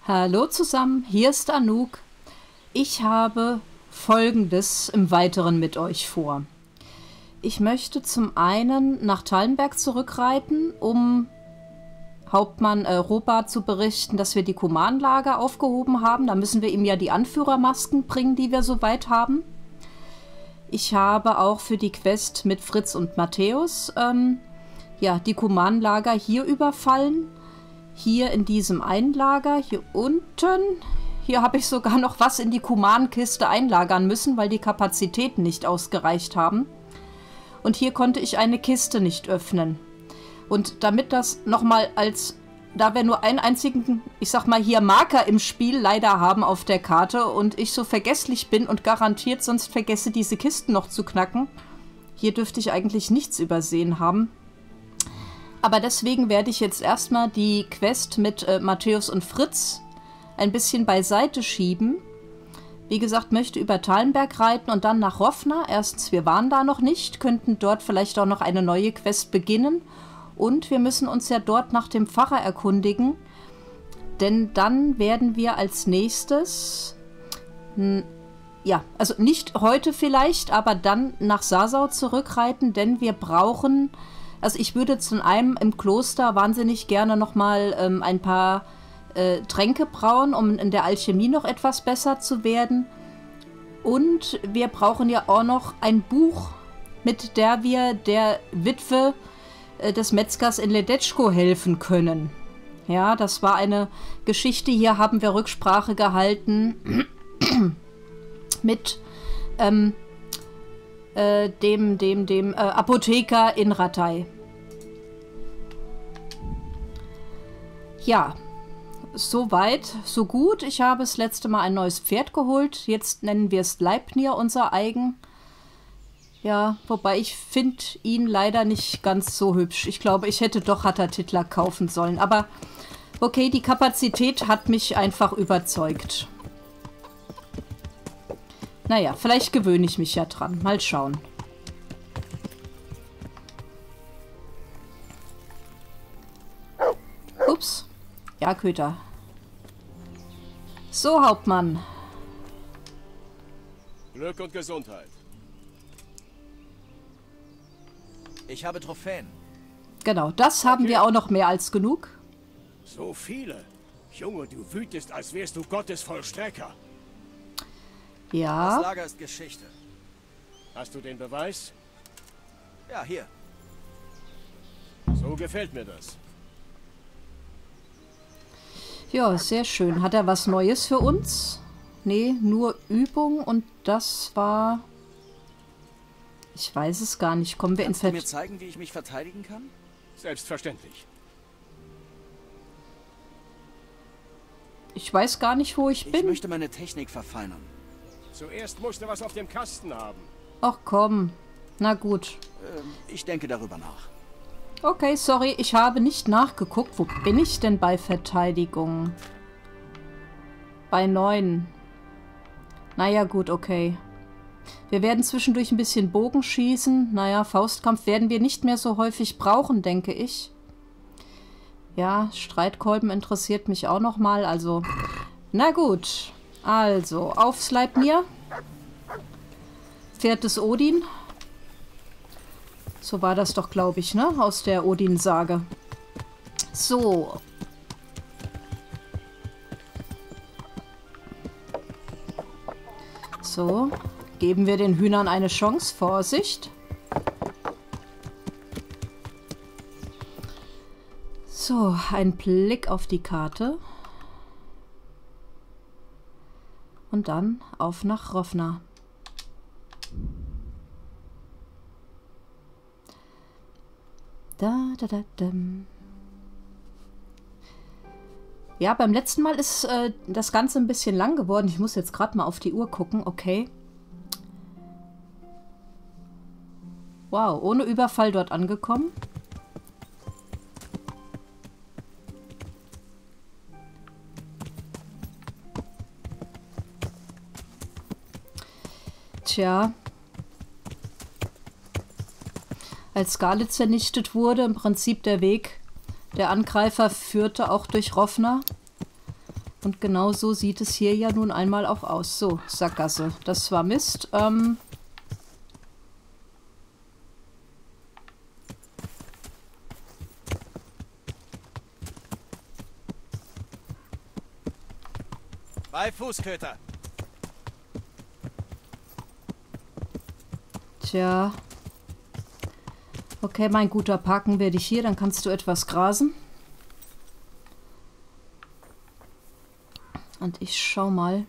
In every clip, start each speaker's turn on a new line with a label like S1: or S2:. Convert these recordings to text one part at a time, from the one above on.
S1: Hallo zusammen, hier ist Anouk. Ich habe Folgendes im Weiteren mit euch vor. Ich möchte zum einen nach Tallenberg zurückreiten, um Hauptmann Robart zu berichten, dass wir die Kumanlager aufgehoben haben. Da müssen wir ihm ja die Anführermasken bringen, die wir soweit haben. Ich habe auch für die Quest mit Fritz und Matthäus die Kumanlager hier überfallen. Hier in diesem Einlager, hier unten. Hier habe ich sogar noch was in die Kumankiste einlagern müssen, weil die Kapazitäten nicht ausgereicht haben. Und hier konnte ich eine Kiste nicht öffnen. Und damit das nochmal da wir nur einen einzigen, ich sag mal hier Marker im Spiel leider haben auf der Karte und ich so vergesslich bin und garantiert sonst vergesse, diese Kisten noch zu knacken. Hier dürfte ich eigentlich nichts übersehen haben. Aber deswegen werde ich jetzt erstmal die Quest mit Matthäus und Fritz ein bisschen beiseite schieben. Wie gesagt, möchte über Tallenberg reiten und dann nach Rofna. Erstens, wir waren da noch nicht, könnten dort vielleicht auch noch eine neue Quest beginnen. Und wir müssen uns ja dort nach dem Pfarrer erkundigen. Denn dann werden wir als nächstes, also nicht heute vielleicht, aber dann nach Sasau zurückreiten, denn wir brauchen, also ich würde zu einem im Kloster wahnsinnig gerne nochmal ein paar Tränke brauen, um in der Alchemie noch etwas besser zu werden. Und wir brauchen ja auch noch ein Buch, mit der wir der Witwe des Metzgers in Ledetschko helfen können. Ja, das war eine Geschichte. Hier haben wir Rücksprache gehalten mit dem Apotheker in Ratay. Ja, so weit, so gut. Ich habe das letzte Mal ein neues Pferd geholt. Jetzt nennen wir es Leibnier, unser eigen. Ja, wobei ich finde ihn leider nicht ganz so hübsch. Ich glaube, ich hätte doch Hattertitler kaufen sollen. Aber okay, die Kapazität hat mich einfach überzeugt. Naja, vielleicht gewöhne ich mich ja dran. Mal schauen. Ups. Ja, Köter. So, Hauptmann.
S2: Glück und Gesundheit.
S3: Ich habe Trophäen.
S1: Genau, das haben wir auch noch mehr als genug.
S2: So viele. Junge, du wütest, als wärst du Gottes Vollstrecker.
S1: Ja.
S3: Das Lager ist Geschichte.
S2: Hast du den Beweis?
S3: Ja, hier.
S2: So gefällt mir das.
S1: Ja, sehr schön. Hat er was Neues für uns? Nee, nur Übung und das war... Ich weiß es gar nicht. Kommen wir in
S3: Kannst du mir zeigen, wie ich mich verteidigen kann?
S2: Selbstverständlich.
S1: Ich weiß gar nicht, wo ich bin.
S3: Ich möchte meine Technik verfeinern.
S2: Zuerst musst du was auf dem Kasten haben.
S1: Ach komm. Na gut.
S3: Ich denke darüber nach.
S1: Okay, sorry, ich habe nicht nachgeguckt. Wo bin ich denn bei Verteidigung? Bei 9. Naja, gut, okay. Wir werden zwischendurch ein bisschen Bogen schießen. Naja, Faustkampf werden wir nicht mehr so häufig brauchen, denke ich. Ja, Streitkolben interessiert mich auch noch mal. Also, na gut. Also, auf Sleipnir. Pferd des Odin. So war das doch, glaube ich, ne? Aus der Odin-Sage. So. So. Geben wir den Hühnern eine Chance. Vorsicht. So, ein Blick auf die Karte. Und dann auf nach Rofna. Ja, beim letzten Mal ist das Ganze ein bisschen lang geworden. Ich muss jetzt gerade mal auf die Uhr gucken. Okay. Wow, ohne Überfall dort angekommen. Tja. Als Skalitz vernichtet wurde, im Prinzip der Weg der Angreifer führte auch durch Rofna. Und genau so sieht es hier ja nun einmal auch aus. So, Sackgasse. Das war Mist.
S3: Bei Fußköter.
S1: Tja. Okay, mein Guter, parken wir dich hier, dann kannst du etwas grasen. Und ich schau mal.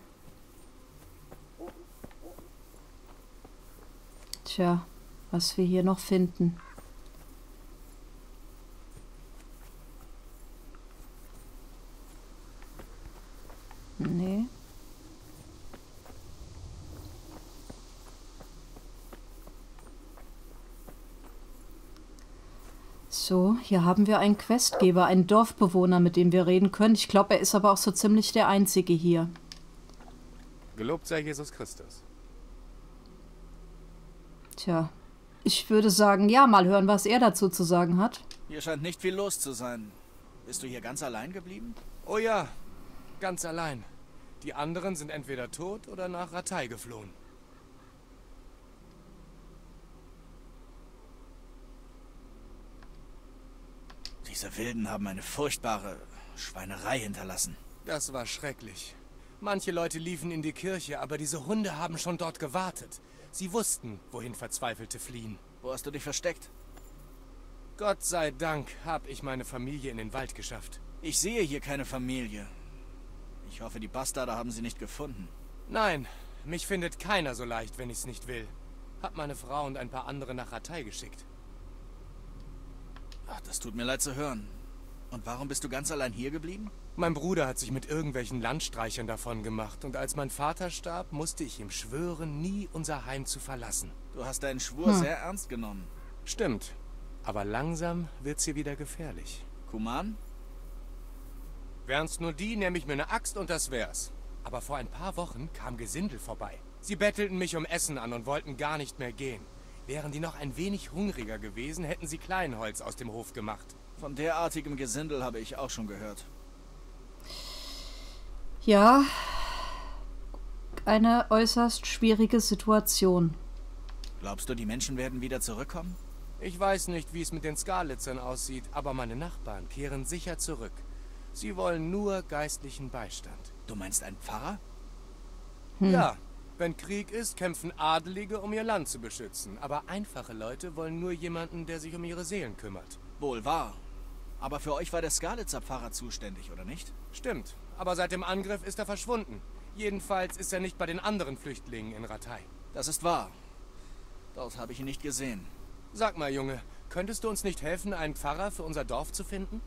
S1: Tja, was wir hier noch finden. Nee. So, hier haben wir einen Questgeber, einen Dorfbewohner, mit dem wir reden können. Ich glaube, er ist aber auch so ziemlich der Einzige hier.
S4: Gelobt sei Jesus Christus.
S1: Tja, ich würde sagen, ja, mal hören, was er dazu zu sagen hat.
S3: Hier scheint nicht viel los zu sein. Bist du hier ganz allein geblieben?
S4: Oh ja, ganz allein. Die anderen sind entweder tot oder nach Rattay geflohen.
S3: Diese Wilden haben eine furchtbare Schweinerei hinterlassen.
S4: Das war schrecklich. Manche Leute liefen in die Kirche, aber diese Hunde haben schon dort gewartet. Sie wussten, wohin Verzweifelte fliehen.
S3: Wo hast du dich versteckt?
S4: Gott sei Dank habe ich meine Familie in den Wald geschafft.
S3: Ich sehe hier keine Familie. Ich hoffe, die Bastarde haben sie nicht gefunden.
S4: Nein, mich findet keiner so leicht, wenn ich's nicht will. Hab meine Frau und ein paar andere nach Rattay geschickt.
S3: Ach, das tut mir leid zu hören. Und warum bist du ganz allein hier geblieben?
S4: Mein Bruder hat sich mit irgendwelchen Landstreichern davon gemacht und als mein Vater starb, musste ich ihm schwören, nie unser Heim zu verlassen.
S3: Du hast deinen Schwur sehr ernst genommen.
S4: Stimmt, aber langsam wird's hier wieder gefährlich.
S3: Kuman?
S4: Wären's nur die, nehme ich mir eine Axt und das wär's. Aber vor ein paar Wochen kam Gesindel vorbei. Sie bettelten mich um Essen an und wollten gar nicht mehr gehen. Wären die noch ein wenig hungriger gewesen, hätten sie Kleinholz aus dem Hof gemacht.
S3: Von derartigem Gesindel habe ich auch schon gehört.
S1: Ja, eine äußerst schwierige Situation.
S3: Glaubst du, die Menschen werden wieder zurückkommen?
S4: Ich weiß nicht, wie es mit den Skalitzern aussieht, aber meine Nachbarn kehren sicher zurück. Sie wollen nur geistlichen Beistand.
S3: Du meinst ein Pfarrer?
S4: Ja, wenn Krieg ist, kämpfen Adelige, um ihr Land zu beschützen. Aber einfache Leute wollen nur jemanden, der sich um ihre Seelen kümmert.
S3: Wohl wahr. Aber für euch war der Skalitzer Pfarrer zuständig, oder nicht?
S4: Stimmt, aber seit dem Angriff ist er verschwunden. Jedenfalls ist er nicht bei den anderen Flüchtlingen in Rattay.
S3: Das ist wahr. Dort habe ich ihn nicht gesehen.
S4: Sag mal, Junge, könntest du uns nicht helfen, einen Pfarrer für unser Dorf zu finden?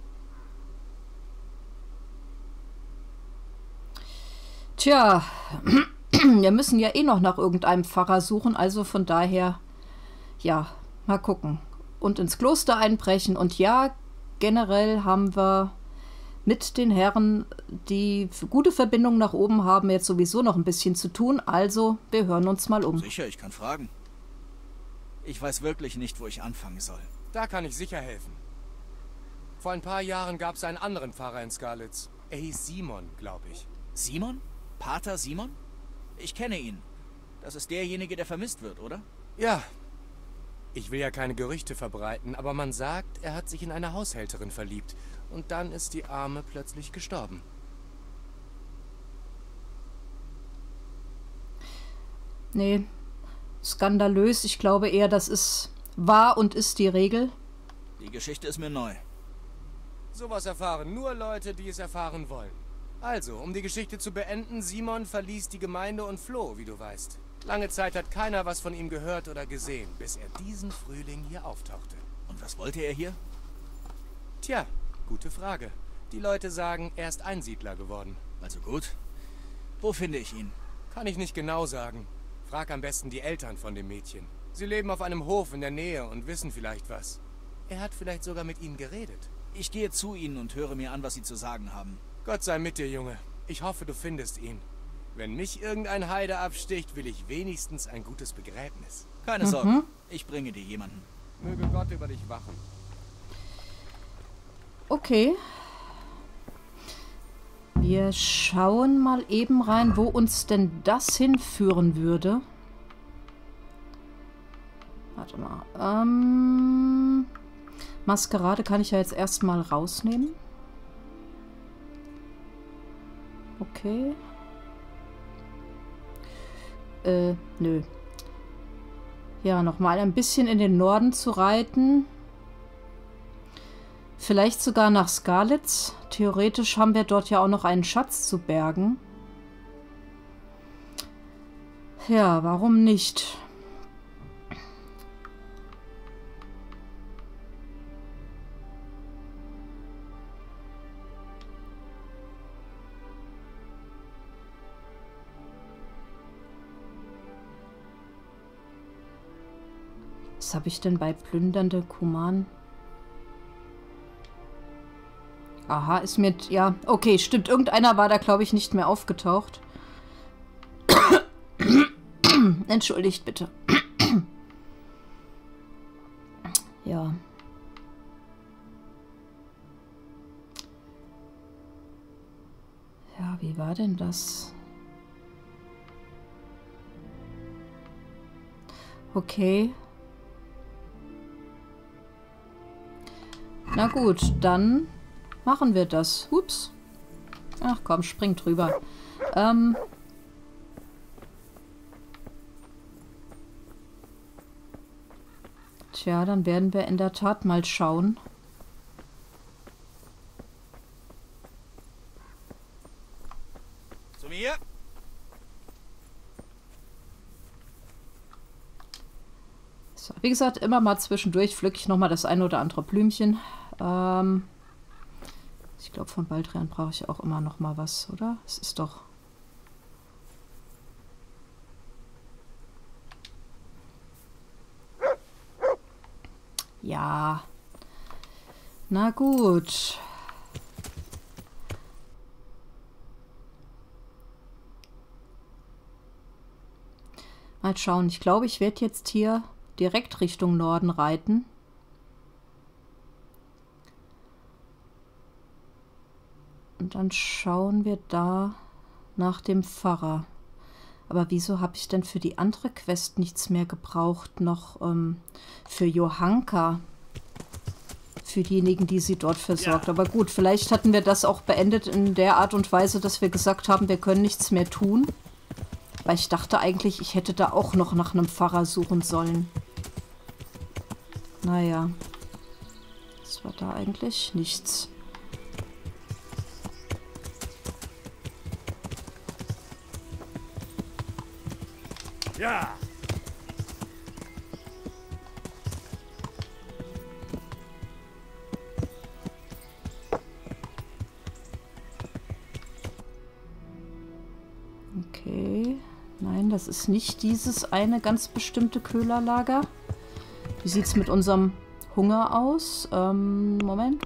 S1: Tja, wir müssen ja eh noch nach irgendeinem Pfarrer suchen, also von daher, ja, mal gucken. Und ins Kloster einbrechen. Und ja, generell haben wir mit den Herren, die gute Verbindung nach oben haben, jetzt sowieso noch ein bisschen zu tun. Also, wir hören uns mal um.
S3: Sicher, ich kann fragen. Ich weiß wirklich nicht, wo ich anfangen soll.
S4: Da kann ich sicher helfen. Vor ein paar Jahren gab es einen anderen Pfarrer in Skalitz. Er hieß Simon, glaube ich.
S3: Simon? Pater Simon? Ich kenne ihn. Das ist derjenige, der vermisst wird, oder?
S4: Ja. Ich will ja keine Gerüchte verbreiten, aber man sagt, er hat sich in eine Haushälterin verliebt. Und dann ist die Arme plötzlich gestorben.
S1: Nee, skandalös. Ich glaube eher, das ist wahr und ist die Regel.
S3: Die Geschichte ist mir neu.
S4: Sowas erfahren nur Leute, die es erfahren wollen. Also, um die Geschichte zu beenden, Simon verließ die Gemeinde und floh, wie du weißt. Lange Zeit hat keiner was von ihm gehört oder gesehen, bis er diesen Frühling hier auftauchte.
S3: Und was wollte er hier?
S4: Tja, gute Frage. Die Leute sagen, er ist Einsiedler geworden.
S3: Also gut. Wo finde ich ihn?
S4: Kann ich nicht genau sagen. Frag am besten die Eltern von dem Mädchen. Sie leben auf einem Hof in der Nähe und wissen vielleicht was. Er hat vielleicht sogar mit ihnen geredet.
S3: Ich gehe zu ihnen und höre mir an, was sie zu sagen haben.
S4: Gott sei mit dir, Junge. Ich hoffe, du findest ihn. Wenn mich irgendein Heide absticht, will ich wenigstens ein gutes Begräbnis.
S3: Keine Sorge, ich bringe dir jemanden.
S4: Möge Gott über dich wachen.
S1: Wir schauen mal eben rein, wo uns denn das hinführen würde. Warte mal. Maskerade kann ich ja jetzt erstmal rausnehmen. Okay. Nö. Ja, nochmal ein bisschen in den Norden zu reiten. Vielleicht sogar nach Skalitz. Theoretisch haben wir dort ja auch noch einen Schatz zu bergen. Ja, warum nicht? Was habe ich denn bei plündernde Kuman? Aha, ist mir... Ja, okay, stimmt. Irgendeiner war da, glaube ich, nicht mehr aufgetaucht. Entschuldigt bitte. Ja. Ja, wie war denn das? Okay. Na gut, dann machen wir das. Ups. Ach komm, spring drüber. Tja, dann werden wir in der Tat mal schauen.
S3: Zu mir?
S1: So, wie gesagt, immer mal zwischendurch pflücke ich nochmal das eine oder andere Blümchen. Ich glaube, von Baldrian brauche ich auch immer noch mal was, oder? Es ist doch... Ja. Na gut. Mal schauen. Ich glaube, ich werde jetzt hier direkt Richtung Norden reiten. Und dann schauen wir da nach dem Pfarrer. Aber wieso habe ich denn für die andere Quest nichts mehr gebraucht? Noch für Johanka. Für diejenigen, die sie dort versorgt. Ja. Aber gut, vielleicht hatten wir das auch beendet in der Art und Weise, dass wir gesagt haben, wir können nichts mehr tun. Weil ich dachte eigentlich, ich hätte da auch noch nach einem Pfarrer suchen sollen. Naja. Das war da eigentlich nichts.
S2: Ja.
S1: Okay. Nein, das ist nicht dieses eine ganz bestimmte Köhlerlager. Wie sieht es mit unserem Hunger aus? Moment.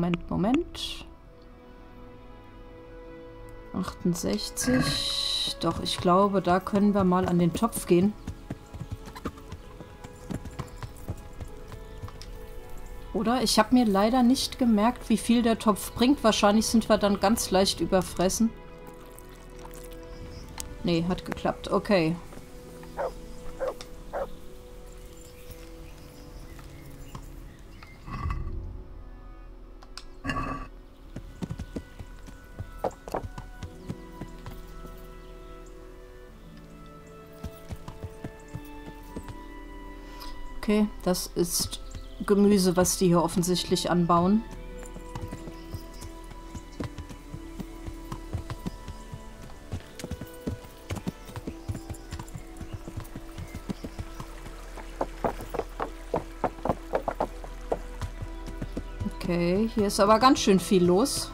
S1: 68. Doch, ich glaube, da können wir mal an den Topf gehen. Oder? Ich habe mir leider nicht gemerkt, wie viel der Topf bringt. Wahrscheinlich sind wir dann ganz leicht überfressen. Nee, hat geklappt. Okay. Okay, das ist Gemüse, was die hier offensichtlich anbauen. Okay, hier ist aber ganz schön viel los.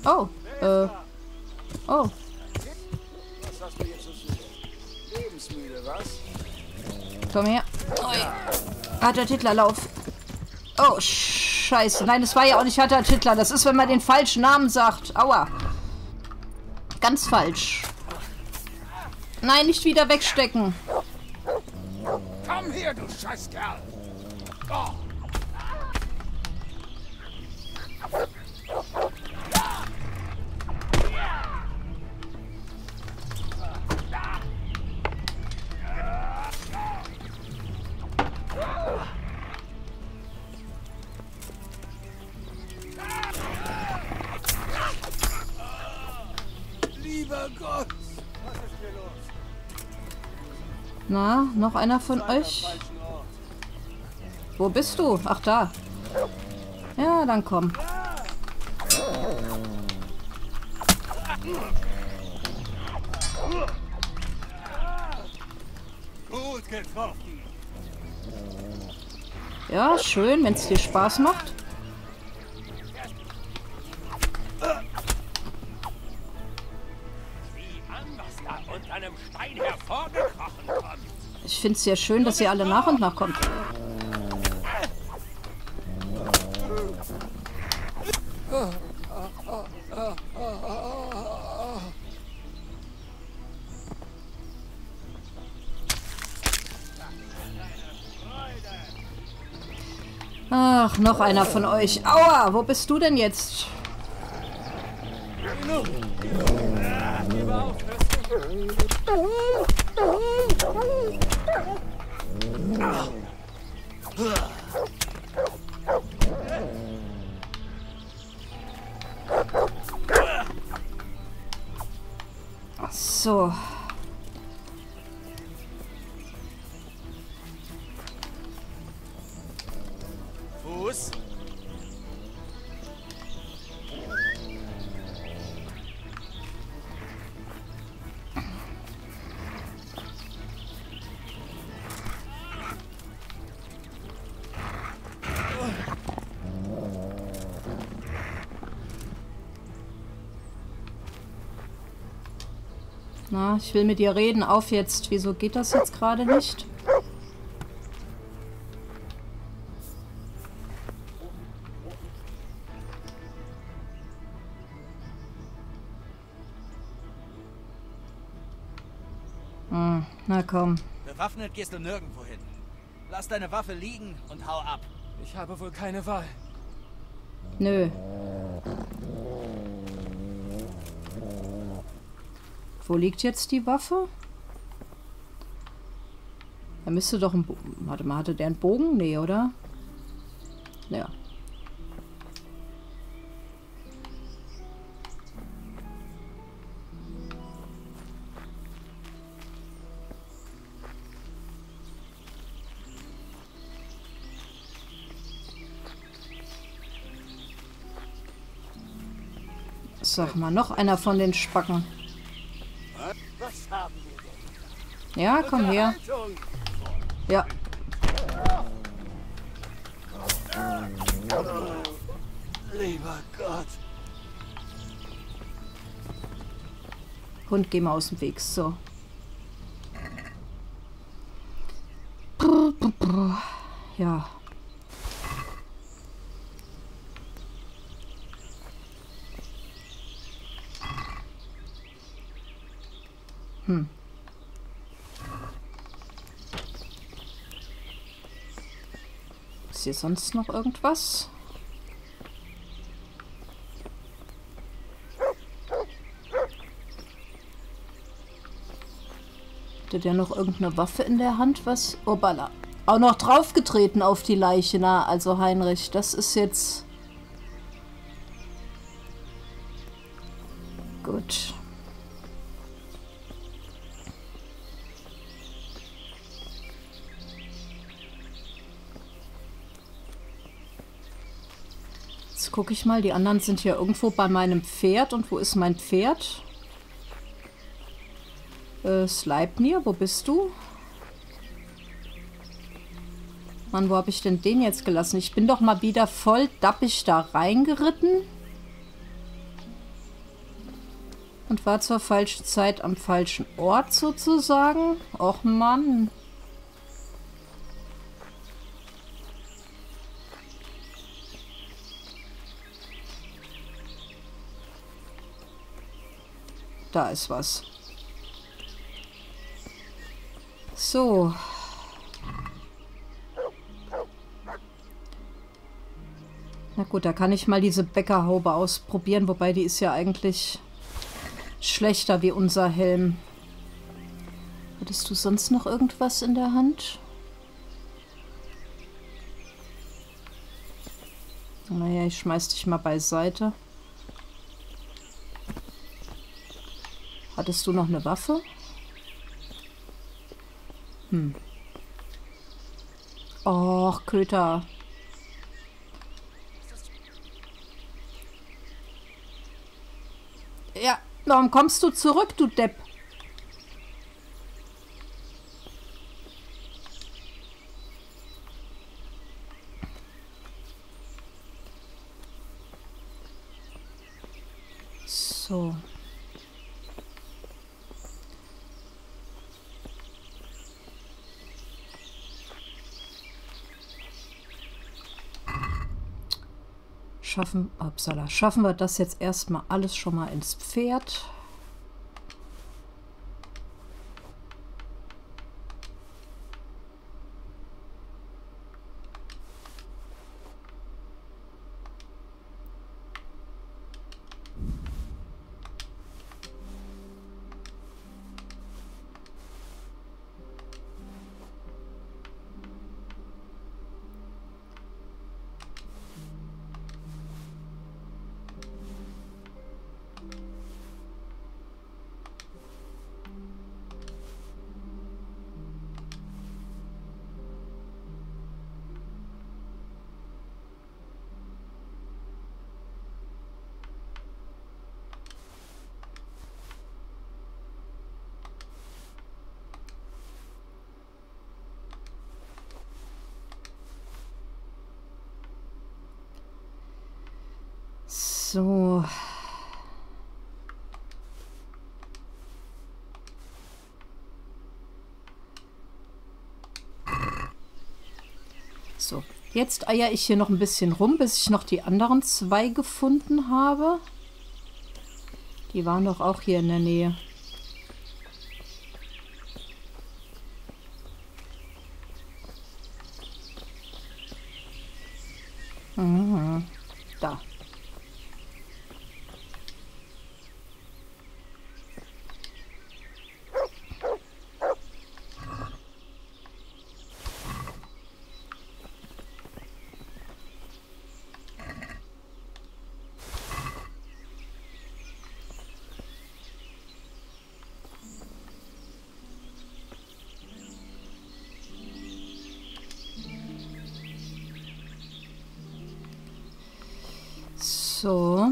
S1: Oh, oh.
S2: Was hast du jetzt zu suchen? Lebensmüde, was?
S1: Komm her. Ui. Harter Titlerlauf. Oh, scheiße. Nein, es war ja auch nicht harter Titler. Das ist, wenn man den falschen Namen sagt. Aua. Ganz falsch. Nein, nicht wieder wegstecken.
S2: Komm her, du Scheißkerl! Oh.
S4: Lieber Gott!
S2: Was ist hier los?
S1: Na, noch einer von euch? Wo bist du? Ach, da. Ja, dann komm.
S2: Gut getroffen.
S1: Ja, schön, wenn es dir Spaß macht.
S2: Sieh an, was da unter einem Stein hervorgekrochen kommt.
S1: Ich finde es sehr schön, dass ihr alle nach und nach kommt. Ach, noch einer von euch. Aua, wo bist du denn jetzt? Ach so.
S3: Fuß.
S1: Na, ich will mit dir reden. Auf jetzt. Wieso geht das jetzt gerade nicht? Na komm.
S3: Bewaffnet gehst du nirgendwo hin. Lass deine Waffe liegen und hau ab.
S4: Ich habe wohl keine Wahl.
S1: Nö. Wo liegt jetzt die Waffe? Er müsste doch ein Bogen. Warte mal, hatte der einen Bogen? Nee, oder? Ja. Sag mal, noch einer von den Spacken.
S2: Was haben wir denn?
S1: Ja, komm her.
S2: Unterhaltung.
S1: Ja.
S2: Lieber Gott.
S1: Hund, geh mal aus dem Weg. So. Ja. Ist hier sonst noch irgendwas? Hatte der noch irgendeine Waffe in der Hand? Was? Obala. Auch noch draufgetreten auf die Leiche. Na, also Heinrich, das ist jetzt... Gut. Jetzt gucke ich mal, die anderen sind hier irgendwo bei meinem Pferd. Und wo ist mein Pferd? Sleipnir, wo bist du? Mann, wo habe ich denn den jetzt gelassen? Ich bin doch mal wieder voll dappig da reingeritten. Und war zur falschen Zeit am falschen Ort sozusagen. Och Mann. Da ist was. So. Na gut, da kann ich mal diese Bäckerhaube ausprobieren, wobei die ist ja eigentlich schlechter wie unser Helm. Hattest du sonst noch irgendwas in der Hand? Naja, ich schmeiß dich mal beiseite. Hattest du noch eine Waffe? Och, Köter. Ja, warum kommst du zurück, du Depp? So. Schaffen wir das jetzt erstmal alles schon mal ins Pferd. So. So, jetzt eier ich hier noch ein bisschen rum, bis ich noch die anderen zwei gefunden habe. Die waren doch auch hier in der Nähe. Mhm. Da. So.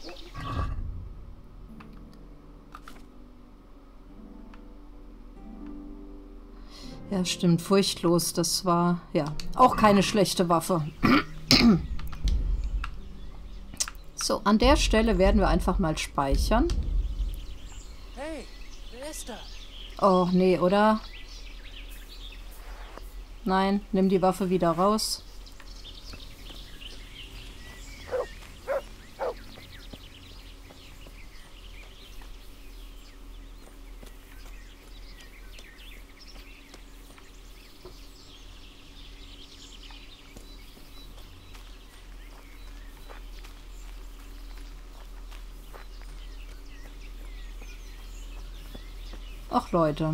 S1: Ja, stimmt. Furchtlos. Das war, ja, auch keine schlechte Waffe. So, an der Stelle werden wir einfach mal speichern.
S4: Hey, wer ist da?
S1: Oh, nee, oder? Nein, nimm die Waffe wieder raus. Ach, Leute.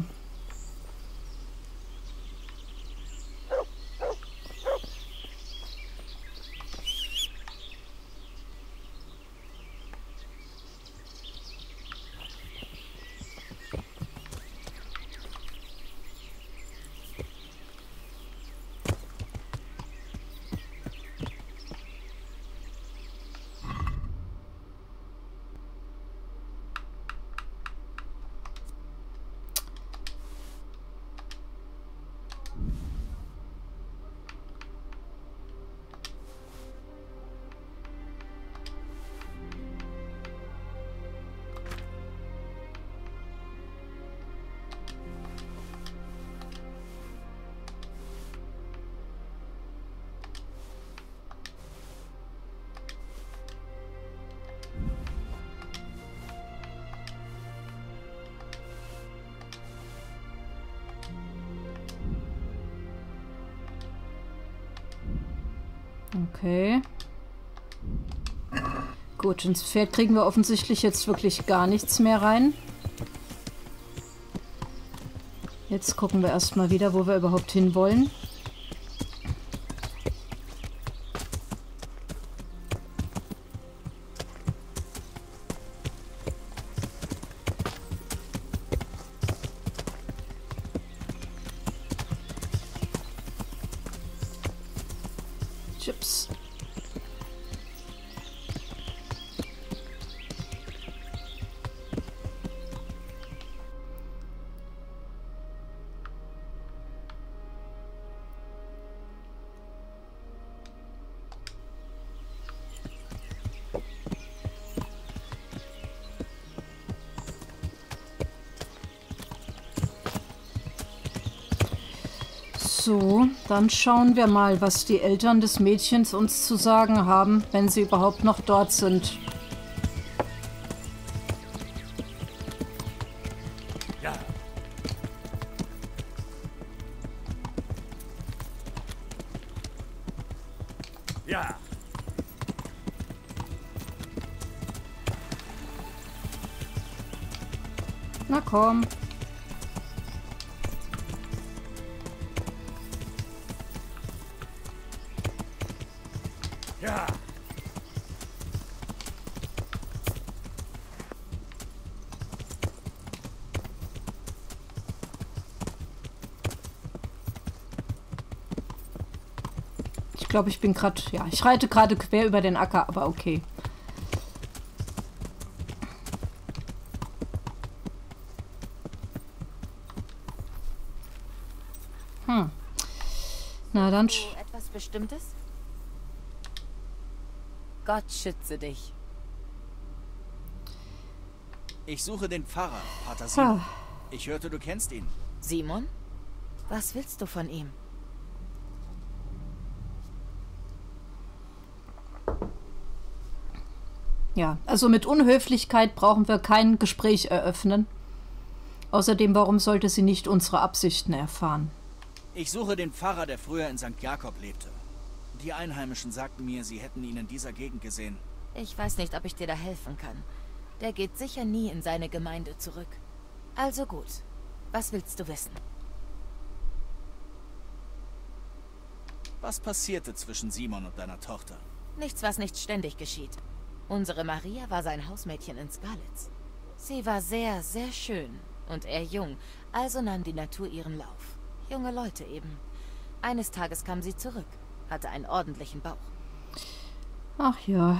S1: Okay. Gut, ins Pferd kriegen wir offensichtlich jetzt wirklich gar nichts mehr rein. Jetzt gucken wir erstmal wieder, wo wir überhaupt hinwollen. Chips. So, dann schauen wir mal, was die Eltern des Mädchens uns zu sagen haben, wenn sie überhaupt noch dort sind.
S2: Ja. Ja.
S1: Na komm.
S2: Ja.
S1: Ich glaube, ich bin gerade... Ja, ich reite gerade quer über den Acker, aber okay. Na dann...
S5: Etwas Bestimmtes? Gott schütze dich.
S3: Ich suche den Pfarrer, Pater Simon. Ich hörte, du kennst ihn.
S5: Simon? Was willst du von ihm?
S1: Ja, also mit Unhöflichkeit brauchen wir kein Gespräch eröffnen. Außerdem, warum sollte sie nicht unsere Absichten erfahren?
S3: Ich suche den Pfarrer, der früher in St. Jakob lebte. Die Einheimischen sagten mir, sie hätten ihn in dieser Gegend gesehen.
S5: Ich weiß nicht, ob ich dir da helfen kann. Der geht sicher nie in seine Gemeinde zurück. Also gut. Was willst du wissen?
S3: Was passierte zwischen Simon und deiner Tochter?
S5: Nichts, was nicht ständig geschieht. Unsere Maria war sein Hausmädchen in Skalitz. Sie war sehr, sehr schön und er jung, also nahm die Natur ihren Lauf. Junge Leute eben. Eines Tages kam sie zurück, hatte einen ordentlichen Bauch.
S1: Ach ja.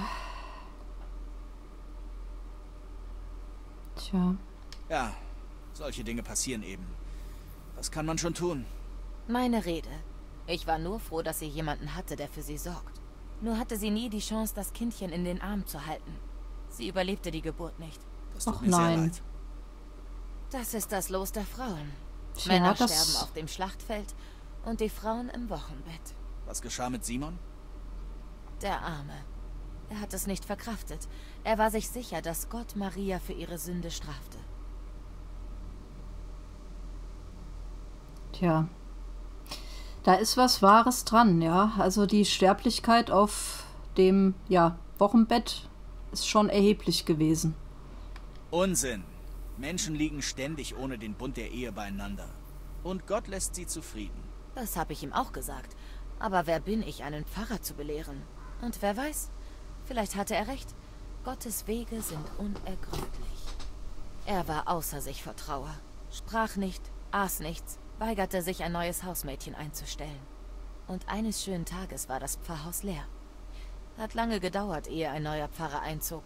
S1: Tja.
S3: Ja, solche Dinge passieren eben. Was kann man schon tun?
S5: Meine Rede. Ich war nur froh, dass sie jemanden hatte, der für sie sorgt. Nur hatte sie nie die Chance, das Kindchen in den Arm zu halten. Sie überlebte die Geburt nicht.
S3: Das tut
S1: Ach
S3: mir sehr
S1: nein.
S3: leid.
S5: Das ist das Los der Frauen.
S1: Tja,
S5: Männer
S1: das-
S5: sterben auf dem Schlachtfeld und die Frauen im Wochenbett.
S3: Was geschah mit Simon?
S5: Der Arme. Er hat es nicht verkraftet. Er war sich sicher, dass Gott Maria für ihre Sünde strafte.
S1: Tja. Da ist was Wahres dran, ja. Also die Sterblichkeit auf dem, ja, Wochenbett ist schon erheblich gewesen.
S3: Unsinn. Menschen liegen ständig ohne den Bund der Ehe beieinander. Und Gott lässt sie zufrieden.
S5: Das habe ich ihm auch gesagt. Aber wer bin ich, einen Pfarrer zu belehren? Und wer weiß, vielleicht hatte er recht. Gottes Wege sind unergründlich. Er war außer sich vor Trauer. Sprach nicht, aß nichts, weigerte sich, ein neues Hausmädchen einzustellen. Und eines schönen Tages war das Pfarrhaus leer. Hat lange gedauert, ehe ein neuer Pfarrer einzog.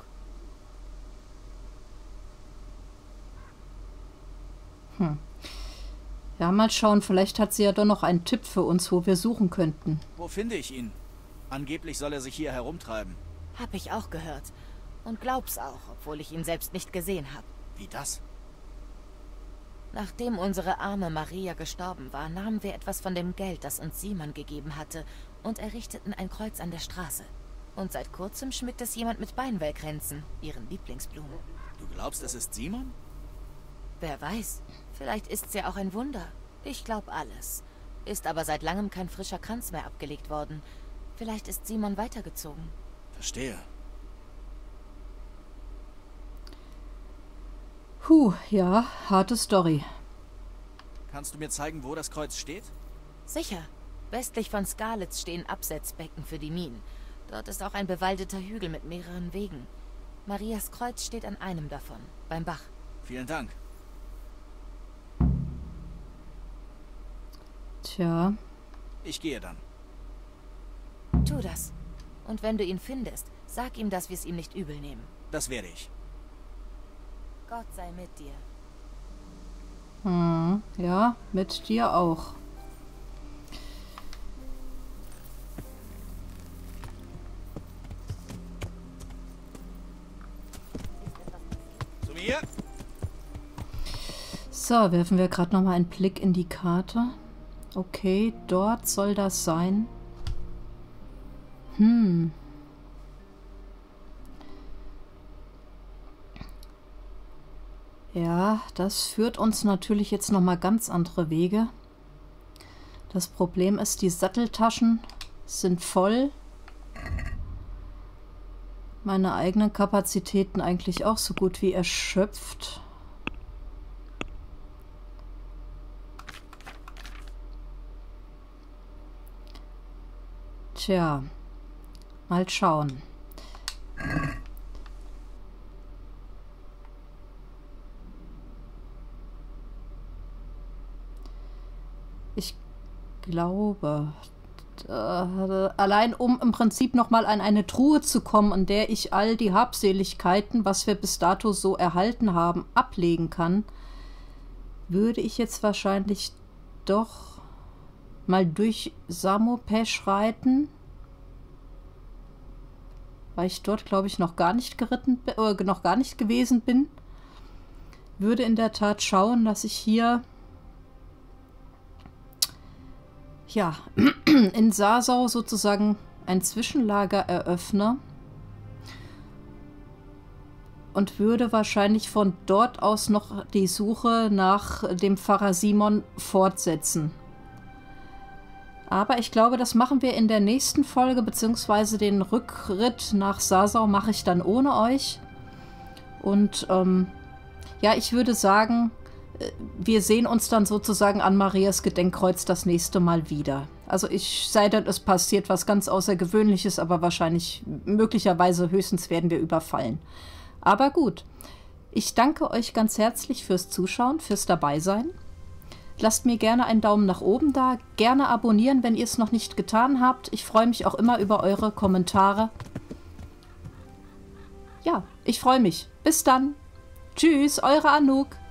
S1: Ja, mal schauen, vielleicht hat sie ja doch noch einen Tipp für uns, wo wir suchen könnten.
S3: Wo finde ich ihn? Angeblich soll er sich hier herumtreiben.
S5: Hab ich auch gehört. Und glaub's auch, obwohl ich ihn selbst nicht gesehen habe.
S3: Wie das?
S5: Nachdem unsere arme Maria gestorben war, nahmen wir etwas von dem Geld, das uns Simon gegeben hatte, und errichteten ein Kreuz an der Straße. Und seit kurzem schmückt es jemand mit Beinwellkränzen, ihren Lieblingsblumen.
S3: Du glaubst, es ist Simon?
S5: Wer weiß, vielleicht ist's ja auch ein Wunder. Ich glaub alles. Ist aber seit langem kein frischer Kranz mehr abgelegt worden. Vielleicht ist Simon weitergezogen.
S3: Verstehe.
S1: Ja, harte Story.
S3: Kannst du mir zeigen, wo das Kreuz steht?
S5: Sicher. Westlich von Skalitz stehen Absetzbecken für die Minen. Dort ist auch ein bewaldeter Hügel mit mehreren Wegen. Marias Kreuz steht an einem davon, beim Bach.
S3: Vielen Dank.
S1: Tja.
S3: Ich gehe dann.
S5: Tu das. Und wenn du ihn findest, sag ihm, dass wir es ihm nicht übel nehmen.
S3: Das werde ich.
S5: Gott sei mit dir.
S1: Ja, mit dir auch.
S3: Zu mir?
S1: So, werfen wir gerade noch mal einen Blick in die Karte. Okay, dort soll das sein. Ja, das führt uns natürlich jetzt noch mal ganz andere Wege. Das Problem ist, die Satteltaschen sind voll. Meine eigenen Kapazitäten eigentlich auch so gut wie erschöpft. Tja, mal schauen. Ich glaube, allein um im Prinzip nochmal an eine Truhe zu kommen, an der ich all die Habseligkeiten, was wir bis dato so erhalten haben, ablegen kann, würde ich jetzt wahrscheinlich doch mal durch Samopesh reiten, weil ich dort, glaube ich, noch gar nicht gewesen bin. Würde in der Tat schauen, dass ich hier ja in Sasau sozusagen ein Zwischenlager eröffne und würde wahrscheinlich von dort aus noch die Suche nach dem Pfarrer Simon fortsetzen. Aber ich glaube, das machen wir in der nächsten Folge, beziehungsweise den Rückritt nach Sasau mache ich dann ohne euch. Und ja, ich würde sagen, wir sehen uns dann sozusagen an Marias Gedenkkreuz das nächste Mal wieder. Also sei denn, es passiert was ganz Außergewöhnliches, aber wahrscheinlich, möglicherweise, höchstens werden wir überfallen. Aber gut, ich danke euch ganz herzlich fürs Zuschauen, fürs Dabeisein. Lasst mir gerne einen Daumen nach oben da, gerne abonnieren, wenn ihr es noch nicht getan habt. Ich freue mich auch immer über eure Kommentare. Ja, ich freue mich. Bis dann. Tschüss, eure Anouk.